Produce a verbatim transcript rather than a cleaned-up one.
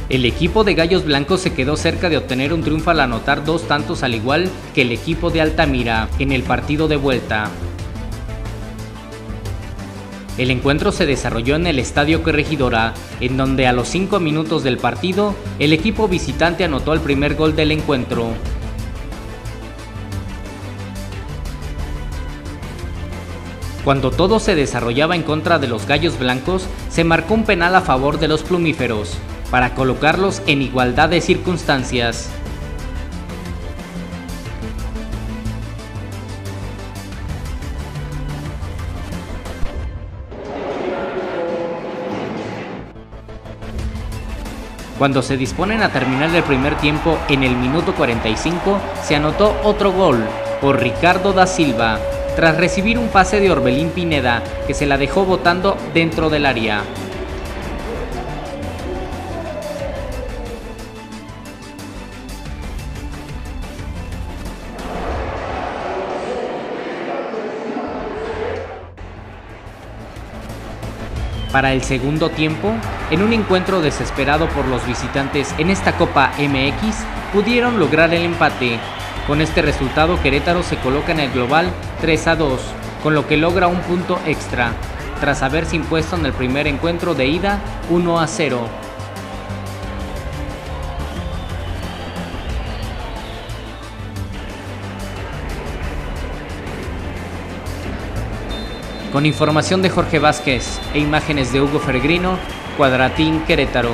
El equipo de Gallos Blancos se quedó cerca de obtener un triunfo al anotar dos tantos al igual que el equipo de Altamira en el partido de vuelta. El encuentro se desarrolló en el Estadio Corregidora, en donde a los cinco minutos del partido, el equipo visitante anotó el primer gol del encuentro. Cuando todo se desarrollaba en contra de los Gallos Blancos, se marcó un penal a favor de los plumíferos, para colocarlos en igualdad de circunstancias. Cuando se disponen a terminar el primer tiempo, en el minuto cuarenta y cinco, se anotó otro gol por Ricardo da Silva, tras recibir un pase de Orbelín Pineda, que se la dejó botando dentro del área. Para el segundo tiempo, en un encuentro desesperado por los visitantes en esta Copa M X, pudieron lograr el empate. Con este resultado, Querétaro se coloca en el global tres a dos, con lo que logra un punto extra, tras haberse impuesto en el primer encuentro de ida uno a cero. Con información de Jorge Vázquez e imágenes de Hugo Feregrino, Cuadratín Querétaro.